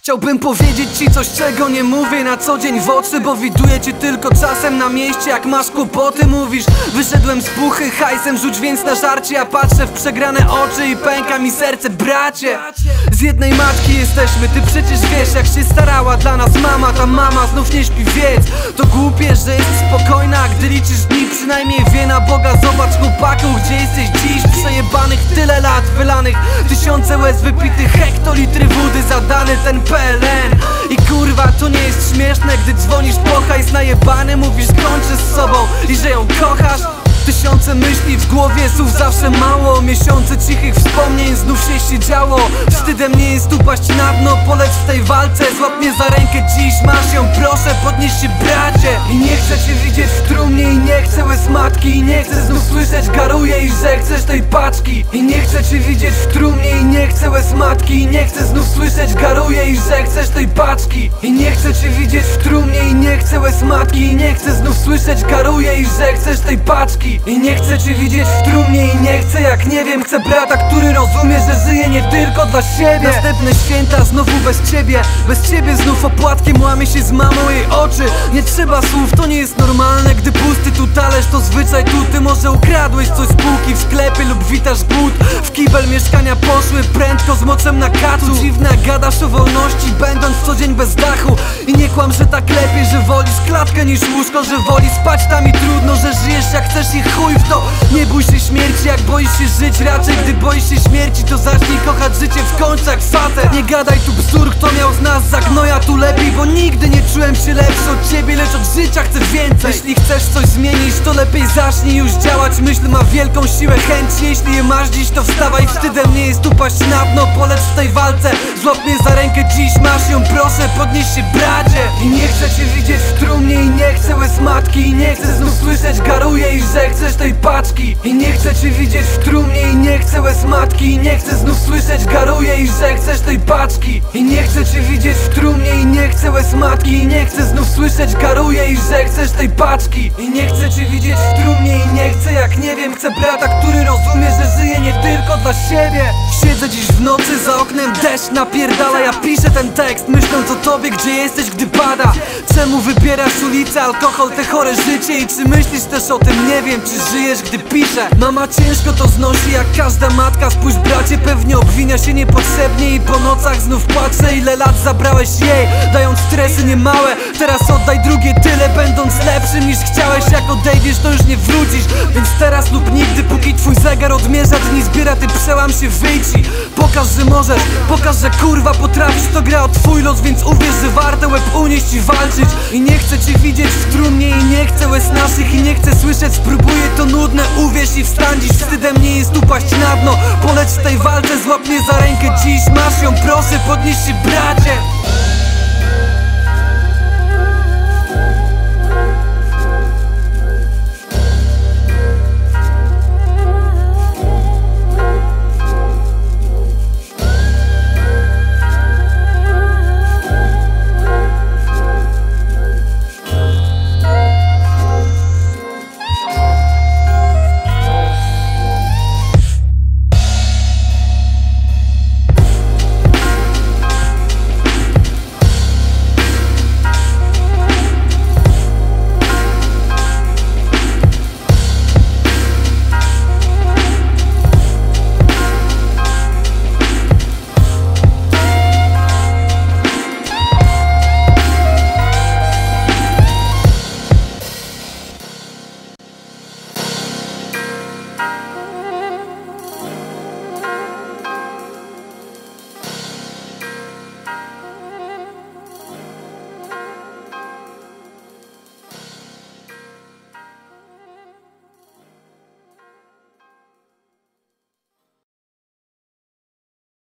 Chciałbym powiedzieć ci coś, czego nie mówię na co dzień w oczy, bo widuję cię tylko czasem na mieście. Jak masz kłopoty, mówisz: wyszedłem z puchy, hajsem rzuć więc na żarcie. Ja patrzę w przegrane oczy i pęka mi serce, bracie. Z jednej matki jesteśmy, ty przecież wiesz jak się starała dla nas mama. Ta mama znów nie śpi, wiedz. To głupie, że jest spokojna, gdy liczysz dni, przynajmniej wie na Boga. Zobacz chłopaku, gdzie jesteś dziś. Przejebanych tyle lat wylanych, tysiące łez wypitych, hektolitry wody zadany ten PLN. I kurwa, to nie jest śmieszne, gdy dzwonisz po hajs najebany, mówisz kończę z sobą i że ją kochasz. Tysiące myśli w głowie, słów zawsze mało. Miesiące cichych wspomnień, znów się działo. Wstydem nie jest upaść na dno, polecz w tej walce. Złap mnie za rękę dziś, masz ją, proszę podnieś się bracie. I nie chcę cię widzieć w trumnie i nie chcę łez matki. I nie chcę znów słyszeć garuję i że chcesz tej paczki. I nie chcę cię widzieć w trumnie i nie chcę łez matki. I nie chcę znów słyszeć garuję i że chcesz tej paczki. I nie chcę cię widzieć w trumnie i nie chcę łez matki. I nie chcę znów słyszeć garuję i że chcesz tej paczki. I nie chcę cię widzieć w trumnie i nie chcę, jak nie wiem, chcę brata, który rozumie, że żyje nie tylko dla siebie. Następne święta znowu bez ciebie, bez ciebie znów opłatkiem łamie się z mamą jej oczy. Nie trzeba słów, to nie jest normalne, gdy pusty tu talerz to zwyczaj. Tu ty może ukradłeś coś z półki w sklepie lub witasz głód. W kibel mieszkania poszły prędko z moczem na kacu. Dziwne jak gadasz o wolności, będąc co dzień bez dachu. I nie kłam, że tak lepiej, że wolisz klatkę niż łóżko, że woli spać tam i trudno, że żyjesz jak chcesz i chuj w to. Nie bój się śmierci, jak boisz się żyć. Raczej gdy boisz się śmierci, to zacznij kochać życie w końcu jak facet. Nie gadaj tu bzdur, kto miał z nas za gnoja tu lepiej, bo nigdy nie czułem się lepszy od ciebie, lecz od życia chcę więcej. Jeśli chcesz coś zmienić, to lepiej zacznij już działać. Myśl ma wielką siłę, chęć, jeśli je masz dziś, to wstawaj. Wstydem nie jest upaść na dno, polecz w tej walce. Złap mnie za rękę dziś, masz ją, proszę podnieś się bracie. I nie chcę cię widzieć w trumnie i nie chcę łez matki. I nie chcę znów słyszeć garuję i że chcesz tej paczki. I nie chcę cię widzieć w trumnie i nie chcę łez matki. I nie chcę znów słyszeć garuję i że chcesz tej paczki. I nie chcę cię widzieć w trumnie i nie chcę łez matki. I nie chcę znów słyszeć garuję i że chcesz tej paczki. I nie chcę cię widzieć w trumnie i nie chcę, jak nie wiem, chcę brata, który rozumie, że żyje nie tylko dla siebie. Siedzę dziś w nocy, za oknem deszcz napierdala. Ja piszę ten tekst, myśląc o tobie, gdzie jesteś, gdy pada. Czemu wybierasz ulicę, alkohol, te chore życie? I czy myślisz też o tym, nie wiem, czy żyjesz, gdy piszę. Mama ciężko to znosi, jak każda matka. Spójrz bracie, pewnie obwinia się niepotrzebnie i po nocach znów płaczę. Ile lat zabrałeś jej, dając stresy niemałe. Teraz oddaj drugie tyle, będąc lepszym niż chciałeś. Jak odejdziesz, to już nie wrócisz, więc teraz lub nigdy. Póki twój zegar odmierza dni, zbiera, ty przełam się, wyjdź i pokaż, że możesz. Pokaż, że kurwa potrafisz, to gra o twój los, więc uwierz, że warto łeb unieść i walczyć. I nie chcę cię widzieć w trumnie i nie chcę łez naszych. I nie chcę słyszeć, spróbuję, to nudne, uwierz i wstań dziś. Wstydem nie jest upaść na dno, poleć w tej walce. Złap mnie za rękę dziś, masz ją, proszę podnieś się bracie.